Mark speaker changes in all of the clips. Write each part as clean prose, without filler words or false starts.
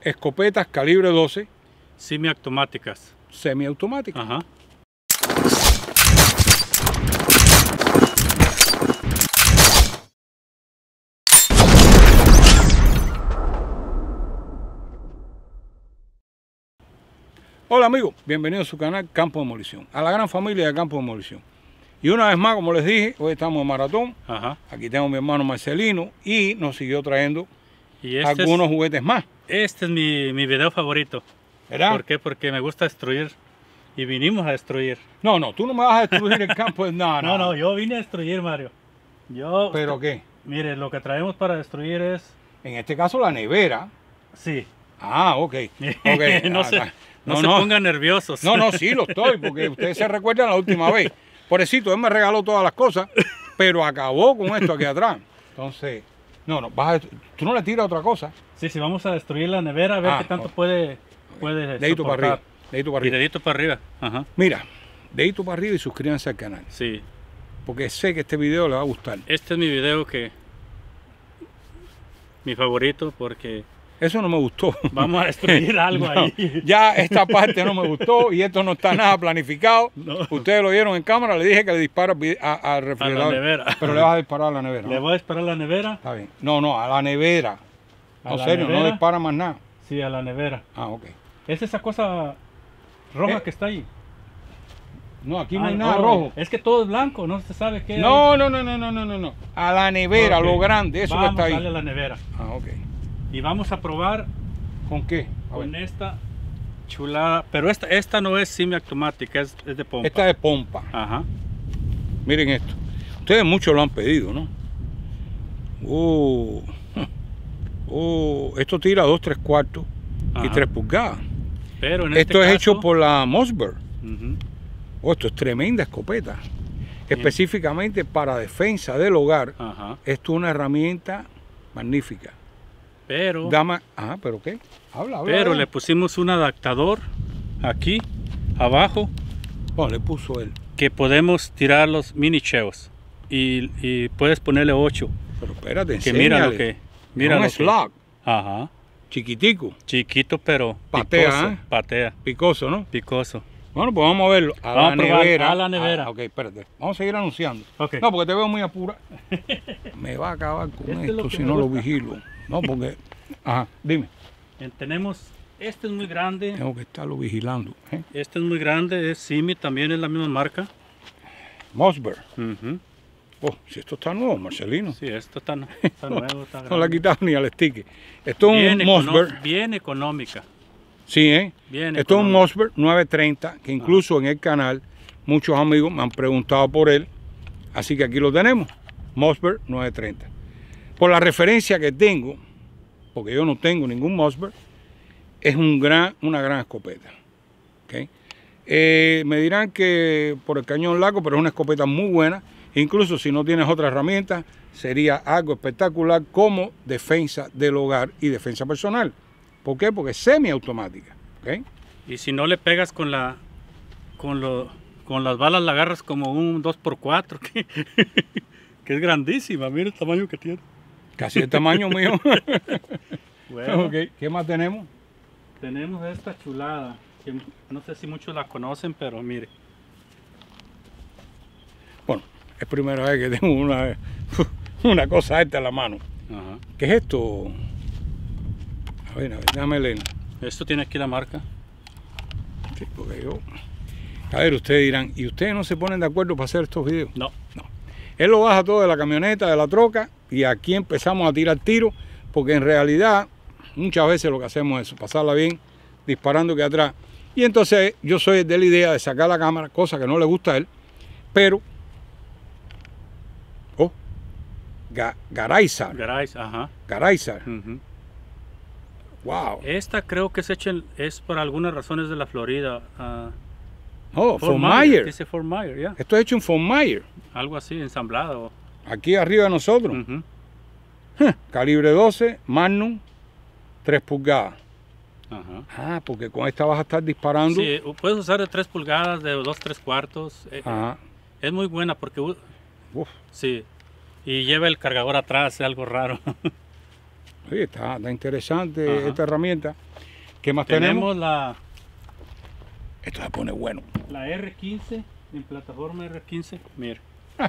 Speaker 1: escopetas calibre 12.
Speaker 2: Semiautomáticas.
Speaker 1: Semiautomáticas.
Speaker 2: Ajá.
Speaker 1: Hola amigos, bienvenidos a su canal Campo Demolición, a la gran familia de Campo Demolición. Y una vez más, como les dije, hoy estamos en maratón.
Speaker 2: Ajá.
Speaker 1: Aquí tengo a mi hermano Marcelino y nos siguió trayendo
Speaker 2: Y
Speaker 1: algunos juguetes más.
Speaker 2: Este es mi video favorito.
Speaker 1: ¿Verdad?
Speaker 2: ¿Por qué? Porque me gusta destruir. Y vinimos a destruir.
Speaker 1: No, tú no me vas a destruir el campo.
Speaker 2: No, yo vine a destruir, Mario.
Speaker 1: ¿Pero qué?
Speaker 2: Mire, lo que traemos para destruir es...
Speaker 1: En este caso la nevera.
Speaker 2: Sí.
Speaker 1: Ah, ok.
Speaker 2: No se pongan nerviosos.
Speaker 1: No, sí lo estoy, porque ustedes se recuerdan la última vez. Pobrecito, él me regaló todas las cosas, pero acabó con esto aquí atrás. Entonces, tú no le tiras otra cosa.
Speaker 2: Sí, vamos a destruir la nevera, a ver qué tanto puede
Speaker 1: dedito para arriba. Dedito para
Speaker 2: Y
Speaker 1: arriba.
Speaker 2: dedito para arriba. Ajá.
Speaker 1: Mira, dedito para arriba y suscríbanse al canal.
Speaker 2: Sí.
Speaker 1: Porque sé que este video le va a gustar.
Speaker 2: Este es mi video mi favorito porque...
Speaker 1: Eso no me gustó.
Speaker 2: Vamos a destruir algo
Speaker 1: No,
Speaker 2: ahí.
Speaker 1: Ya esta parte no me gustó y esto no está nada planificado.
Speaker 2: No.
Speaker 1: Ustedes lo vieron en cámara, le dije que le disparo al refrigerador.
Speaker 2: A la nevera.
Speaker 1: Pero le vas a disparar a la nevera. ¿no?
Speaker 2: ¿Le voy a disparar a la nevera?
Speaker 1: Está bien. No, a la nevera.
Speaker 2: ¿A
Speaker 1: No,
Speaker 2: la
Speaker 1: serio,
Speaker 2: nevera?
Speaker 1: no dispara más nada.
Speaker 2: Sí, a la nevera.
Speaker 1: Ah, ok.
Speaker 2: Es esa cosa roja que está ahí.
Speaker 1: No, aquí no hay nada rojo.
Speaker 2: Es que todo es blanco, no se sabe qué.
Speaker 1: No. A la nevera,
Speaker 2: Ok.
Speaker 1: lo grande, eso
Speaker 2: Vamos
Speaker 1: que está ahí.
Speaker 2: a darle a la nevera.
Speaker 1: Ah, ok.
Speaker 2: Y vamos a probar
Speaker 1: ¿Con qué? A
Speaker 2: con
Speaker 1: ver.
Speaker 2: esta chulada. Pero esta no es semiautomática, es de pompa.
Speaker 1: Esta de pompa.
Speaker 2: Ajá.
Speaker 1: Miren esto. Ustedes muchos lo han pedido, ¿no? Esto tira 2, 3 cuartos y
Speaker 2: Ajá.
Speaker 1: 3 pulgadas.
Speaker 2: Pero en
Speaker 1: Esto
Speaker 2: este
Speaker 1: es
Speaker 2: caso,
Speaker 1: hecho por la Mossberg.
Speaker 2: Ujú.
Speaker 1: Esto es tremenda escopeta. Específicamente para defensa del hogar.
Speaker 2: Ajá.
Speaker 1: Esto es una herramienta magnífica.
Speaker 2: Pero
Speaker 1: ¿pero qué? Habla.
Speaker 2: Pero le pusimos un adaptador aquí abajo
Speaker 1: Bueno, le puso él.
Speaker 2: que podemos tirar los mini cheos y puedes ponerle 8.
Speaker 1: Pero espérate,
Speaker 2: Que mira lo
Speaker 1: enséñale.
Speaker 2: que mira
Speaker 1: un
Speaker 2: lo que,
Speaker 1: slug,
Speaker 2: ajá,
Speaker 1: chiquitico,
Speaker 2: chiquito pero
Speaker 1: Patea,
Speaker 2: picoso,
Speaker 1: ¿eh?
Speaker 2: patea,
Speaker 1: picoso, ¿no?
Speaker 2: picoso.
Speaker 1: Bueno, pues vamos a verlo.
Speaker 2: Vamos a probar a la nevera.
Speaker 1: Ok, espérate. Vamos a seguir anunciando.
Speaker 2: Ok.
Speaker 1: No, porque te veo muy apura. Me va a acabar con
Speaker 2: Este es
Speaker 1: esto
Speaker 2: lo que
Speaker 1: si
Speaker 2: me
Speaker 1: no lo
Speaker 2: gusta.
Speaker 1: vigilo. No, porque... Ajá, dime.
Speaker 2: Tenemos, este es muy grande,
Speaker 1: Tengo que estarlo vigilando.
Speaker 2: este es muy grande, es Simi, también es la misma marca.
Speaker 1: Mossberg.
Speaker 2: Ujú.
Speaker 1: Oh, si esto está nuevo, Marcelino.
Speaker 2: Sí, esto está nuevo, está grande.
Speaker 1: No le he quitado ni al stick. Esto es un Mossberg.
Speaker 2: Bien económica.
Speaker 1: Sí, ¿eh?
Speaker 2: Bien
Speaker 1: Esto es un
Speaker 2: económica.
Speaker 1: Mossberg 930, que incluso en el canal muchos amigos me han preguntado por él. Así que aquí lo tenemos, Mossberg 930. Por la referencia que tengo, porque yo no tengo ningún Mossberg, es una gran escopeta. ¿Okay? Me dirán que por el cañón largo, pero es una escopeta muy buena. Incluso si no tienes otra herramienta, sería algo espectacular como defensa del hogar y defensa personal. ¿Por qué? Porque es semiautomática. ¿Okay?
Speaker 2: Y si no le pegas con las balas, la agarras como un 2x4, que es grandísima, mira el tamaño que tiene.
Speaker 1: Casi el tamaño mío.
Speaker 2: Bueno,
Speaker 1: Okay. ¿Qué más tenemos?
Speaker 2: tenemos esta chulada, que no sé si muchos la conocen, pero mire.
Speaker 1: Bueno, es primera vez que tengo una cosa esta en la mano.
Speaker 2: Ajá.
Speaker 1: ¿Qué es esto? A ver, déjame leer.
Speaker 2: Esto tiene aquí la marca.
Speaker 1: Sí, porque yo... A ver, ustedes dirán, ¿y ustedes no se ponen de acuerdo para hacer estos videos?
Speaker 2: No.
Speaker 1: Él lo baja todo de la camioneta, de la troca, y aquí empezamos a tirar tiros, porque en realidad muchas veces lo que hacemos es pasarla bien, disparando aquí atrás. Y entonces yo soy de la idea de sacar la cámara, cosa que no le gusta a él, pero... Oh, Garaizar.
Speaker 2: Ajá.
Speaker 1: Garaizar.
Speaker 2: Ujú.
Speaker 1: Wow.
Speaker 2: Esta creo que es por algunas razones de la Florida.
Speaker 1: Oh, Fort Myers.
Speaker 2: Dice Fort Myers, ya.
Speaker 1: Esto es hecho en Fort Myers,
Speaker 2: Algo así, ensamblado.
Speaker 1: aquí arriba de nosotros.
Speaker 2: Ujú.
Speaker 1: Calibre 12, Magnum, 3 pulgadas.
Speaker 2: Ajá.
Speaker 1: Ah, porque con esta vas a estar disparando.
Speaker 2: Sí, puedes usar de 3 pulgadas, de 2, 3 cuartos.
Speaker 1: Ajá.
Speaker 2: Es muy buena porque,
Speaker 1: Uf,
Speaker 2: sí, y lleva el cargador atrás, es algo raro.
Speaker 1: sí, está interesante
Speaker 2: Ajá.
Speaker 1: esta herramienta. ¿Qué más tenemos?
Speaker 2: Tenemos
Speaker 1: Esto se pone bueno.
Speaker 2: la R15, en plataforma R15. Mira.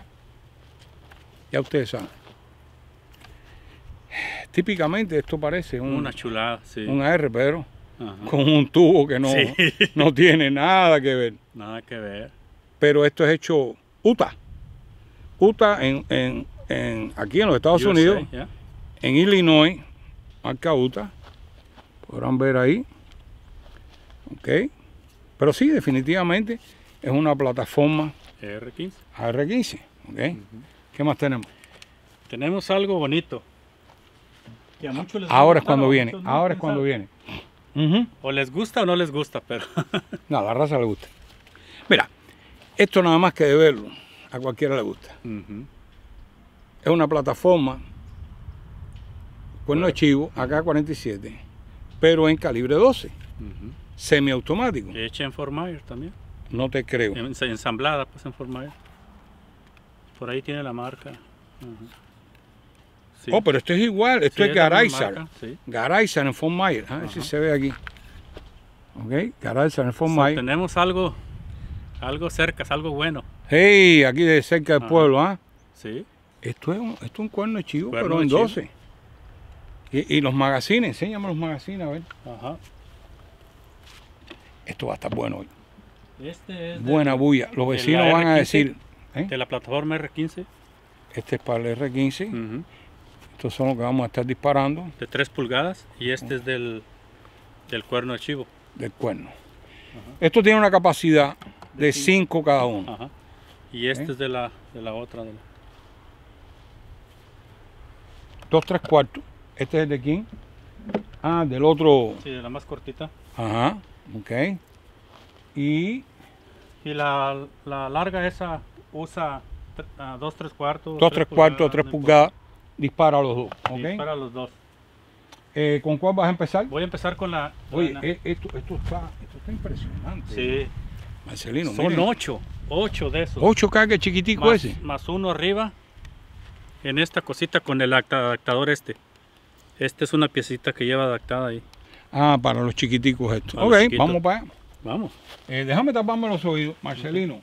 Speaker 1: Ya ustedes saben. Típicamente esto parece
Speaker 2: Una chulada, sí.
Speaker 1: un AR, pero
Speaker 2: Ajá.
Speaker 1: con un tubo que no,
Speaker 2: Sí.
Speaker 1: no tiene nada que ver.
Speaker 2: Nada que ver.
Speaker 1: Pero esto es hecho Utah. Utah aquí en los Estados
Speaker 2: USA,
Speaker 1: Unidos,
Speaker 2: ya.
Speaker 1: en Illinois, marca Utah. Podrán ver ahí. Ok. Pero sí, definitivamente es una plataforma
Speaker 2: R15.
Speaker 1: AR-15. Ok. ¿Qué más tenemos?
Speaker 2: Tenemos algo bonito. Que a muchos les
Speaker 1: Ahora es
Speaker 2: gusta,
Speaker 1: cuando
Speaker 2: a
Speaker 1: viene.
Speaker 2: muchos no,
Speaker 1: Ahora es
Speaker 2: quién
Speaker 1: cuando
Speaker 2: sabe.
Speaker 1: viene.
Speaker 2: O les gusta o no les gusta, pero
Speaker 1: No, a la raza le gusta. Mira, esto nada más que de verlo, a cualquiera le gusta. Es una plataforma, cuerno de chivo, AK-47, pero en calibre 12, semiautomático.
Speaker 2: hecha en Fort Myers también.
Speaker 1: No te creo.
Speaker 2: Ensamblada pues en Fort Myers. Por ahí tiene la marca. Sí.
Speaker 1: Oh, pero esto es igual, esto
Speaker 2: Sí,
Speaker 1: es
Speaker 2: la misma
Speaker 1: Garayzar.
Speaker 2: marca, sí.
Speaker 1: Garayzar en Fort Myers, a ver si se ve aquí. Ok, Garayzar en Fort
Speaker 2: So,
Speaker 1: Myers.
Speaker 2: tenemos algo cerca, es algo bueno.
Speaker 1: Hey, aquí de cerca del pueblo, ¿ah?
Speaker 2: Sí.
Speaker 1: Esto es un cuerno de chivo,
Speaker 2: Cuerno
Speaker 1: pero
Speaker 2: de
Speaker 1: en
Speaker 2: chivo.
Speaker 1: 12. Y los magazines, enséñame los magazines, a ver.
Speaker 2: Ajá.
Speaker 1: Esto va a estar bueno hoy.
Speaker 2: Este es
Speaker 1: Buena bulla. Los vecinos van a decir,
Speaker 2: de la plataforma R15.
Speaker 1: este es para el R15, estos son los que vamos a estar disparando
Speaker 2: De 3 pulgadas. Y este es del cuerno de chivo.
Speaker 1: del cuerno. Esto tiene una capacidad de 5 cada uno.
Speaker 2: Ajá. Y este es de la otra.
Speaker 1: 2 3/4. Este es el de quién? Ah, del otro.
Speaker 2: Sí, de la más cortita.
Speaker 1: Ajá, ok. Y
Speaker 2: Y la larga esa usa 2 3/4.
Speaker 1: 2 3/4, 3 pulgadas. Dispara a los dos, ok.
Speaker 2: Para los dos.
Speaker 1: ¿Con cuál vas a empezar?
Speaker 2: Voy a empezar con la...
Speaker 1: Oye, esto está impresionante.
Speaker 2: Sí.
Speaker 1: Marcelino,
Speaker 2: Son
Speaker 1: miren.
Speaker 2: 8 de esos.
Speaker 1: 8 caques chiquitico ese.
Speaker 2: Más uno arriba. En esta cosita con el adaptador este. Este es una piecita que lleva adaptada ahí.
Speaker 1: Ah, para los chiquiticos esto.
Speaker 2: Para
Speaker 1: Ok,
Speaker 2: los chiquitos.
Speaker 1: vamos para allá.
Speaker 2: Vamos.
Speaker 1: Déjame taparme los oídos, Marcelino.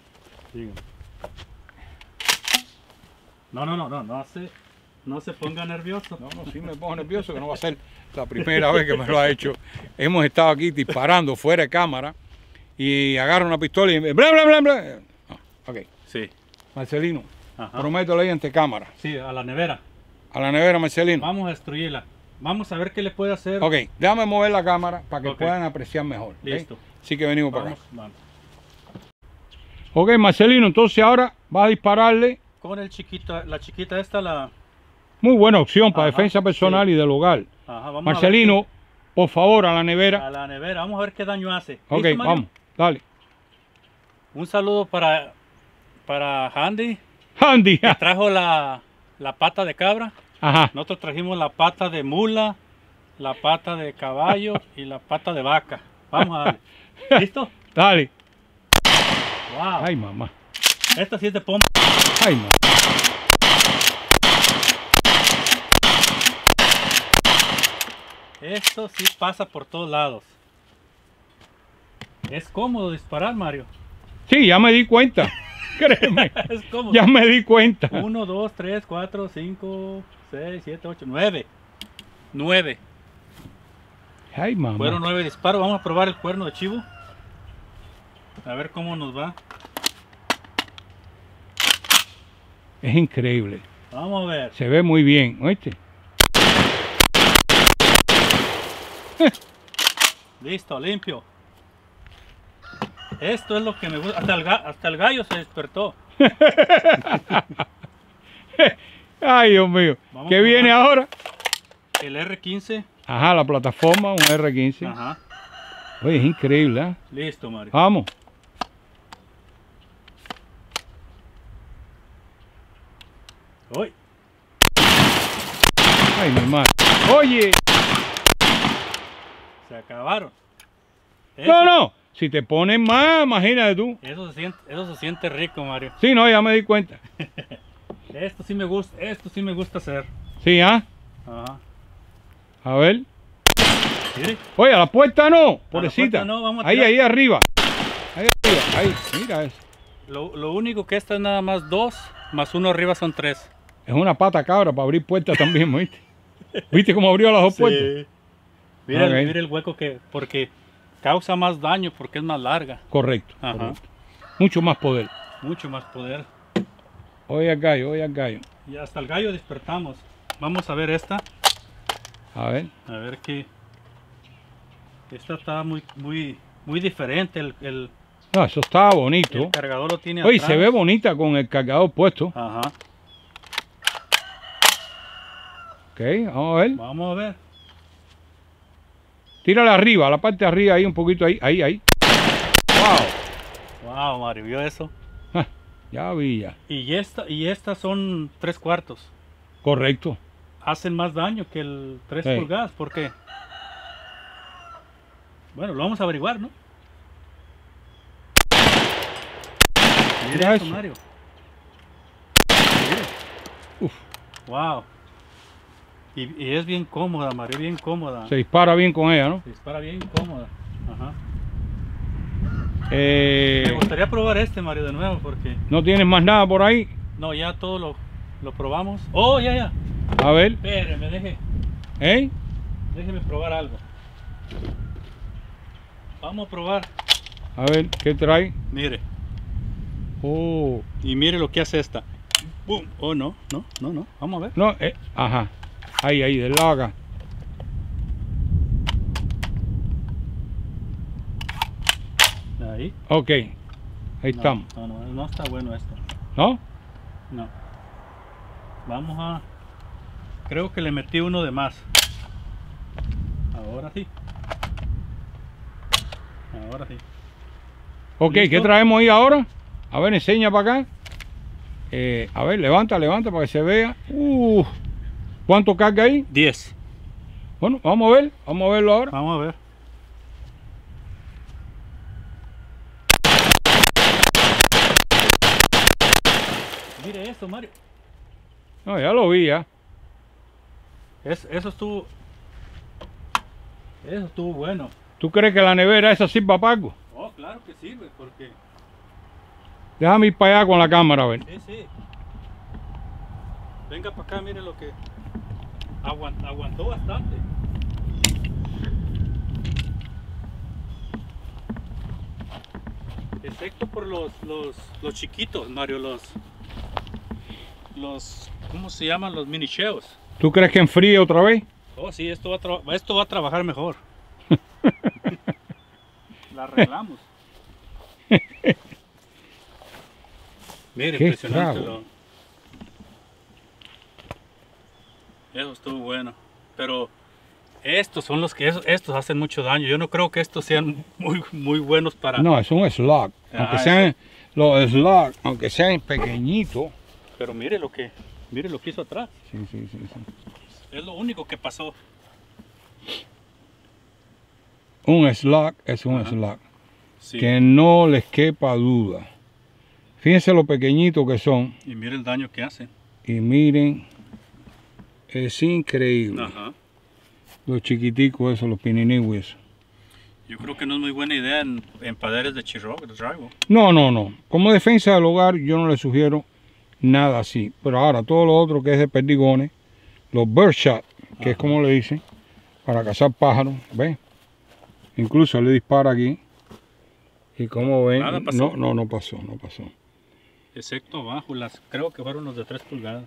Speaker 2: No se ponga nervioso.
Speaker 1: No, sí me pongo nervioso, que no va a ser la primera vez que me lo ha hecho. Hemos estado aquí disparando fuera de cámara y agarro una pistola y bla, bla, bla, bla. No, ok,
Speaker 2: Sí.
Speaker 1: Marcelino,
Speaker 2: Ajá.
Speaker 1: promételo ahí ante cámara.
Speaker 2: Sí, a la nevera.
Speaker 1: A la nevera, Marcelino.
Speaker 2: Vamos a destruirla. Vamos a ver qué le puede hacer.
Speaker 1: Ok, déjame mover la cámara para que
Speaker 2: Ok.
Speaker 1: puedan apreciar mejor. ¿ok?
Speaker 2: Listo.
Speaker 1: Así que venimos para acá.
Speaker 2: Vamos.
Speaker 1: Ok, Marcelino, entonces ahora vas a dispararle.
Speaker 2: Con el chiquito, la chiquita esta, la...
Speaker 1: Muy buena opción para
Speaker 2: Ajá,
Speaker 1: defensa personal y del hogar.
Speaker 2: Ajá, vamos
Speaker 1: Marcelino, por favor, a la nevera.
Speaker 2: a la nevera. Vamos a ver qué daño hace.
Speaker 1: Ok,
Speaker 2: ¿Listo, Mario?
Speaker 1: vamos, dale.
Speaker 2: Un saludo para Andy,
Speaker 1: Andy.
Speaker 2: que trajo la pata de cabra.
Speaker 1: Ajá.
Speaker 2: Nosotros trajimos la pata de mula, la pata de caballo y la pata de vaca. Vamos a darle. ¿Listo?
Speaker 1: Dale.
Speaker 2: Wow.
Speaker 1: Ay, mamá.
Speaker 2: Esta sí es de pompa.
Speaker 1: Ay, mamá.
Speaker 2: Esto sí pasa por todos lados. Es cómodo disparar, Mario.
Speaker 1: Sí, ya me di cuenta. Créeme.
Speaker 2: Es cómodo.
Speaker 1: Ya me di cuenta.
Speaker 2: 1, 2, 3, 4, 5, 6, 7, 8, 9. 9.
Speaker 1: Ay, mamá.
Speaker 2: Fueron 9 disparos. Vamos a probar el cuerno de chivo. A ver cómo nos va.
Speaker 1: Es increíble.
Speaker 2: Vamos a ver.
Speaker 1: Se ve muy bien, ¿oíste?
Speaker 2: Listo, limpio. Esto es lo que me gusta. Hasta el gallo se despertó.
Speaker 1: Ay, Dios mío.
Speaker 2: Vamos
Speaker 1: ¿Qué
Speaker 2: a
Speaker 1: viene
Speaker 2: probar.
Speaker 1: ahora?
Speaker 2: El R15.
Speaker 1: Ajá, la plataforma, un R15.
Speaker 2: Ajá.
Speaker 1: Oye, es increíble, ¿eh?
Speaker 2: Listo, Mario.
Speaker 1: Vamos.
Speaker 2: Uy.
Speaker 1: Ay, mi madre. Oye.
Speaker 2: Se acabaron.
Speaker 1: No, no. Si te pones más, imagínate tú.
Speaker 2: Eso se siente rico, Mario.
Speaker 1: Sí, no, ya me di cuenta.
Speaker 2: Esto sí me gusta hacer.
Speaker 1: Sí, ¿ah?
Speaker 2: Ajá.
Speaker 1: A ver.
Speaker 2: Mire.
Speaker 1: Oye, a la puerta no, pobrecita.
Speaker 2: puerta no, vamos a
Speaker 1: ahí,
Speaker 2: tirar.
Speaker 1: ahí arriba. Ahí arriba, ahí, mira eso.
Speaker 2: Lo único que esta es nada más 2, más 1 arriba son 3.
Speaker 1: Es una pata cabra para abrir puertas también, ¿viste? ¿Viste cómo abrió las dos puertas?
Speaker 2: Mira,
Speaker 1: Ok.
Speaker 2: mira el hueco porque causa más daño porque es más larga.
Speaker 1: Correcto,
Speaker 2: Ajá.
Speaker 1: correcto. Mucho más poder.
Speaker 2: Mucho más poder.
Speaker 1: Oye al gallo, oye al gallo.
Speaker 2: Y hasta el gallo despertamos. Vamos a ver esta.
Speaker 1: A ver.
Speaker 2: A ver qué. Esta está muy diferente. El
Speaker 1: No, eso estaba bonito.
Speaker 2: el cargador lo tiene
Speaker 1: Oye,
Speaker 2: atrás.
Speaker 1: se ve bonita con el cargador puesto.
Speaker 2: Ajá.
Speaker 1: Ok, vamos a ver.
Speaker 2: Vamos a ver.
Speaker 1: Tírale arriba, a la parte de arriba, ahí un poquito, ahí, ahí, ahí. Wow.
Speaker 2: Wow, Mario, ¿vio eso?
Speaker 1: Ah, ya vi ya.
Speaker 2: Y esta son 3/4.
Speaker 1: Correcto.
Speaker 2: Hacen más daño que el 3
Speaker 1: Sí.
Speaker 2: pulgadas. ¿Por qué? Bueno, lo vamos a averiguar, ¿no?
Speaker 1: Mira
Speaker 2: Mira eso,
Speaker 1: eso.
Speaker 2: Mario.
Speaker 1: Uf,
Speaker 2: Wow. Y es bien cómoda, Mario, bien cómoda.
Speaker 1: se dispara bien con ella, ¿no?
Speaker 2: Se dispara bien cómoda. Ajá. Me gustaría probar este, Mario, de nuevo, porque...
Speaker 1: ¿No tienes más nada por ahí?
Speaker 2: No, ya todo lo probamos. Oh, ya.
Speaker 1: A ver,
Speaker 2: Espéreme,
Speaker 1: ¿eh?
Speaker 2: déjeme probar algo. Vamos a probar.
Speaker 1: A ver, ¿qué trae?
Speaker 2: Mire.
Speaker 1: Oh,
Speaker 2: Y mire lo que hace esta. ¡Bum! Oh, no. Vamos a ver.
Speaker 1: no, ajá. Ahí, del lado acá.
Speaker 2: Ahí.
Speaker 1: Ok, ahí estamos.
Speaker 2: No está bueno esto.
Speaker 1: ¿No?
Speaker 2: No. Vamos a... Creo que le metí uno de más. Ahora sí. Ahora sí.
Speaker 1: Ok,
Speaker 2: ¿Listo?
Speaker 1: ¿qué traemos ahí ahora? A ver, enseña para acá. A ver, levanta para que se vea. ¿Cuánto carga ahí?
Speaker 2: 10.
Speaker 1: Bueno, vamos a verlo ahora.
Speaker 2: Vamos a ver. Mire esto, Mario.
Speaker 1: No, ya lo vi ya.
Speaker 2: Eso estuvo bueno.
Speaker 1: ¿Tú crees que la nevera esa sirva para algo?
Speaker 2: Oh, claro que sirve, porque...
Speaker 1: Déjame ir para allá con la cámara, a ver.
Speaker 2: Sí. Venga para acá, mire lo que... Aguantó bastante. Excepto por los chiquitos, Mario, los ¿cómo se llaman? Los mini cheos.
Speaker 1: ¿Tú crees que enfríe otra vez?
Speaker 2: Oh, sí, esto va a trabajar mejor. La arreglamos. Mire,
Speaker 1: Qué
Speaker 2: impresionante.
Speaker 1: estrago.
Speaker 2: Eso estuvo bueno. Pero estos son los que estos hacen mucho daño. Yo no creo que estos sean muy buenos para...
Speaker 1: No, es un slug.
Speaker 2: Ah,
Speaker 1: Aunque sean los slug, aunque sean pequeñitos.
Speaker 2: Pero mire lo que hizo atrás.
Speaker 1: Sí.
Speaker 2: Es lo único que pasó.
Speaker 1: Un slug es un
Speaker 2: Ajá.
Speaker 1: slug.
Speaker 2: Sí.
Speaker 1: Que no les quepa duda. Fíjense lo pequeñitos que son.
Speaker 2: Y mire el daño que hacen.
Speaker 1: Y miren, es increíble.
Speaker 2: Ajá.
Speaker 1: Los chiquiticos esos, los pininiwis.
Speaker 2: Yo creo que no es muy buena idea en paredes de drywall.
Speaker 1: No. Como defensa del hogar yo no les sugiero nada así. Pero ahora todo lo otro que es de perdigones, los birdshot, que es como le dicen, para cazar pájaros, ¿ven? Incluso le dispara aquí. Y como ven,
Speaker 2: Nada pasó.
Speaker 1: no pasó.
Speaker 2: Excepto abajo, creo que fueron los de 3 pulgadas.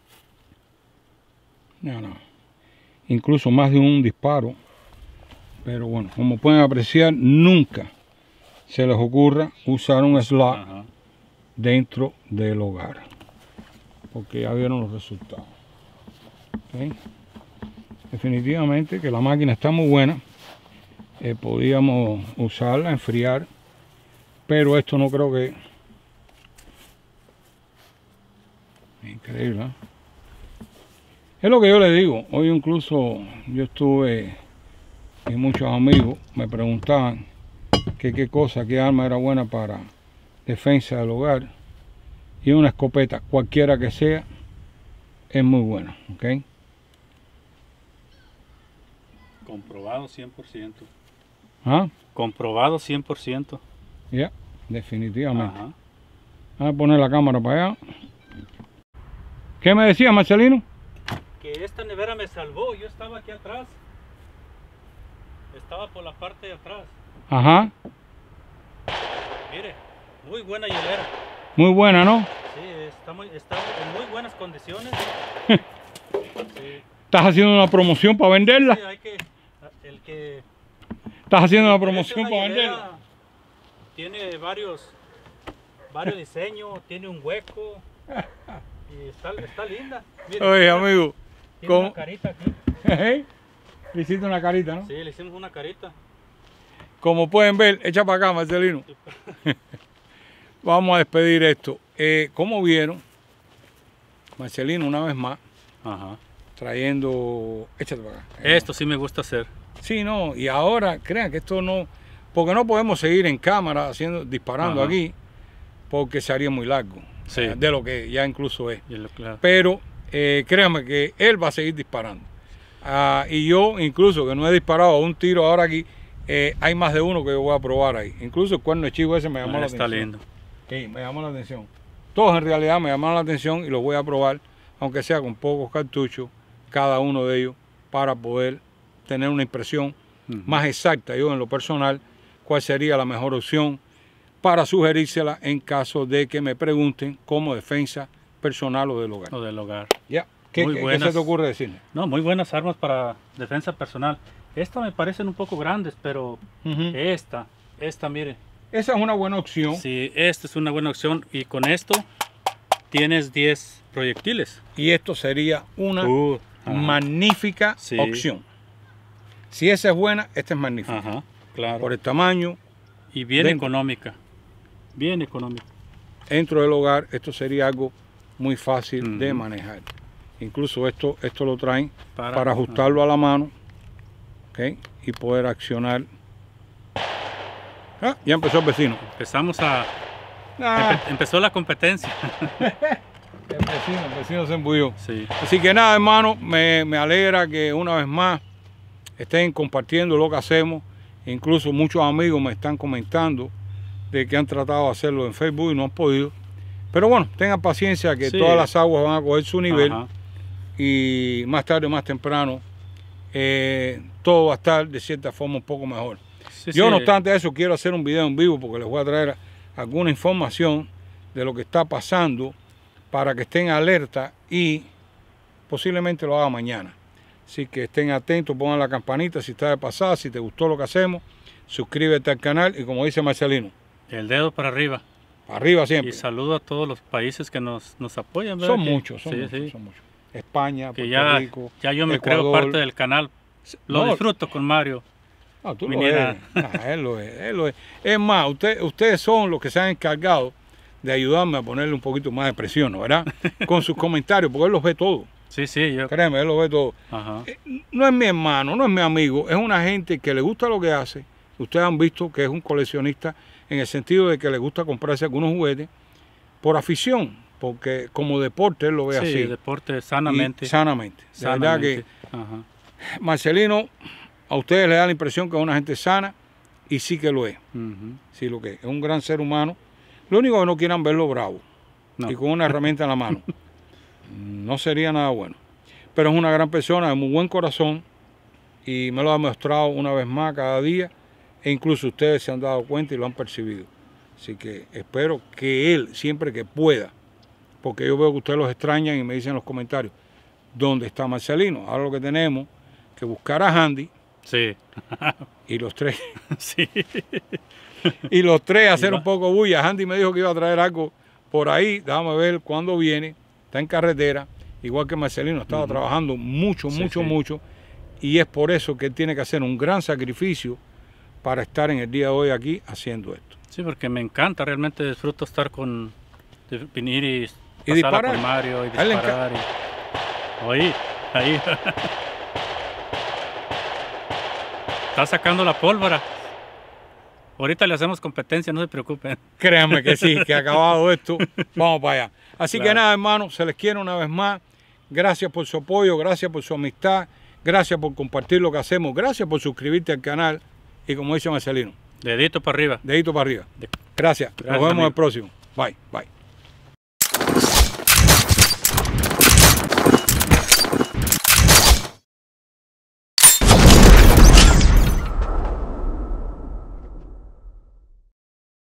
Speaker 1: No. Incluso más de un disparo. Pero bueno, como pueden apreciar, nunca se les ocurra usar un slug
Speaker 2: Ajá.
Speaker 1: dentro del hogar. Porque ya vieron los resultados. ¿Ok? Definitivamente que la máquina está muy buena. Podíamos usarla, enfriar. Pero esto no creo que... Increíble, ¿eh? Es lo que yo le digo. Hoy incluso yo estuve y muchos amigos me preguntaban que qué cosa, qué arma era buena para defensa del hogar. Y una escopeta, cualquiera que sea, es muy buena, ¿ok?
Speaker 2: Comprobado 100%.
Speaker 1: ¿Ah?
Speaker 2: Comprobado 100%.
Speaker 1: Ya, definitivamente.
Speaker 2: Ajá.
Speaker 1: Vamos a poner la cámara para allá. ¿Qué me decía, Marcelino?
Speaker 2: Que esta nevera me salvó. Yo estaba aquí atrás. Estaba por la parte de atrás.
Speaker 1: Ajá.
Speaker 2: Mire, muy buena hielera.
Speaker 1: Muy buena, ¿no?
Speaker 2: Sí, está en muy buenas condiciones. Sí.
Speaker 1: ¿Estás haciendo una promoción para venderla?
Speaker 2: Sí, el que
Speaker 1: ¿Estás haciendo una
Speaker 2: interese
Speaker 1: promoción
Speaker 2: una
Speaker 1: para
Speaker 2: hielera,
Speaker 1: venderla?
Speaker 2: tiene varios diseños, tiene un hueco y está linda. Mire,
Speaker 1: Oye, amigo,
Speaker 2: tiene
Speaker 1: ¿cómo?
Speaker 2: una carita aquí.
Speaker 1: Le hiciste una carita, ¿no?
Speaker 2: Sí, le hicimos una carita.
Speaker 1: Como pueden ver, echa para acá, Marcelino. Vamos a despedir esto. ¿Cómo vieron? Marcelino, una vez más,
Speaker 2: Ajá.
Speaker 1: trayendo... Échate para acá.
Speaker 2: Esto sí me gusta hacer.
Speaker 1: Sí, no, y ahora, crean que esto no... Porque no podemos seguir en cámara disparando
Speaker 2: Ajá.
Speaker 1: aquí, porque se haría muy largo.
Speaker 2: Sí.
Speaker 1: De lo que ya incluso es.
Speaker 2: Claro.
Speaker 1: Pero créanme que él va a seguir disparando. Y yo, incluso que no he disparado a un tiro ahora aquí, hay más de uno que yo voy a probar ahí. Incluso el cuerno de chivo ese me llamó la
Speaker 2: Está
Speaker 1: atención.
Speaker 2: lindo.
Speaker 1: Sí, me llamó la atención. Todos en realidad me llamaron la atención y los voy a probar, aunque sea con pocos cartuchos, cada uno de ellos, para poder tener una impresión más exacta, yo en lo personal, cuál sería la mejor opción para sugerírsela en caso de que me pregunten como defensa personal o del hogar.
Speaker 2: O del hogar.
Speaker 1: Ya. ¿Qué se te ocurre decirme?
Speaker 2: No, muy buenas armas para defensa personal. Estas me parecen un poco grandes, pero esta, mire.
Speaker 1: Esa es una buena opción.
Speaker 2: Sí, esta es una buena opción y con esto tienes 10 proyectiles.
Speaker 1: Y esto sería una
Speaker 2: Ajá.
Speaker 1: magnífica opción. Si esa es buena, esta es magnífica.
Speaker 2: Ajá, claro.
Speaker 1: Por el tamaño.
Speaker 2: Y bien económica. Bien económica.
Speaker 1: Dentro del hogar, esto sería algo muy fácil de manejar. Incluso esto lo traen para ajustarlo a la mano, ¿ok? Y poder accionar. Ah, ya empezó el vecino.
Speaker 2: Empezó la competencia.
Speaker 1: El vecino se embulló.
Speaker 2: Sí.
Speaker 1: Así que nada, hermano, me alegra que una vez más estén compartiendo lo que hacemos. Incluso muchos amigos me están comentando de que han tratado de hacerlo en Facebook y no han podido. Pero bueno, tengan paciencia que todas las aguas van a coger su nivel. Ajá. Y más tarde o más temprano todo va a estar de cierta forma un poco mejor. Yo no obstante eso quiero hacer un video en vivo porque les voy a traer alguna información de lo que está pasando para que estén alerta y posiblemente lo haga mañana. Así que estén atentos, pongan la campanita si está de pasada, si te gustó lo que hacemos, suscríbete al canal y como dice Marcelino,
Speaker 2: el dedo para arriba.
Speaker 1: Para arriba siempre.
Speaker 2: Y saludo a todos los países que nos apoyan.
Speaker 1: Son muchos, son muchos. España, Puerto Rico,
Speaker 2: ya yo me
Speaker 1: Ecuador.
Speaker 2: creo parte del canal. Lo disfruto con Mario.
Speaker 1: No, tú lo eres. Él lo es. Es más, ustedes son los que se han encargado de ayudarme a ponerle un poquito más de presión, ¿no? ¿Verdad? Con sus comentarios, porque él los ve todo.
Speaker 2: Sí, yo...
Speaker 1: Créeme, él lo ve todo.
Speaker 2: Ajá.
Speaker 1: No es mi hermano, no es mi amigo, es una gente que le gusta lo que hace. Ustedes han visto que es un coleccionista en el sentido de que le gusta comprarse algunos juguetes por afición, porque como deporte él lo ve así.
Speaker 2: Sí, deporte sanamente.
Speaker 1: Sanamente. De verdad que Marcelino, a ustedes le da la impresión que es una gente sana y sí que lo es. Sí lo que es un gran ser humano. Lo único que no quieran verlo bravo y con una herramienta en la mano. No sería nada bueno. Pero es una gran persona, de muy buen corazón y me lo ha demostrado una vez más cada día e incluso ustedes se han dado cuenta y lo han percibido. Así que espero que él, siempre que pueda, porque yo veo que ustedes los extrañan y me dicen en los comentarios, ¿dónde está Marcelino? Ahora lo que tenemos que buscar a Handy.
Speaker 2: Sí.
Speaker 1: Y los tres.
Speaker 2: Sí.
Speaker 1: Y los tres hacer un poco bulla. Handy me dijo que iba a traer algo por ahí. Déjame ver cuándo viene. Está en carretera. Igual que Marcelino estaba trabajando mucho. Y es por eso que él tiene que hacer un gran sacrificio para estar en el día de hoy aquí haciendo esto.
Speaker 2: Sí, porque me encanta. Realmente disfruto estar venir y
Speaker 1: disparar
Speaker 2: con Mario y disparar. Oye, ahí. Está sacando la pólvora. Ahorita le hacemos competencia, no se preocupen.
Speaker 1: Créanme que sí, que acabado esto, vamos para allá. Así que nada, hermano, se les quiere una vez más. Gracias por su apoyo, gracias por su amistad. Gracias por compartir lo que hacemos. Gracias por suscribirte al canal. Y como dice Marcelino,
Speaker 2: Dedito para arriba.
Speaker 1: dedito para arriba. Gracias. Nos vemos en el próximo. Bye, bye.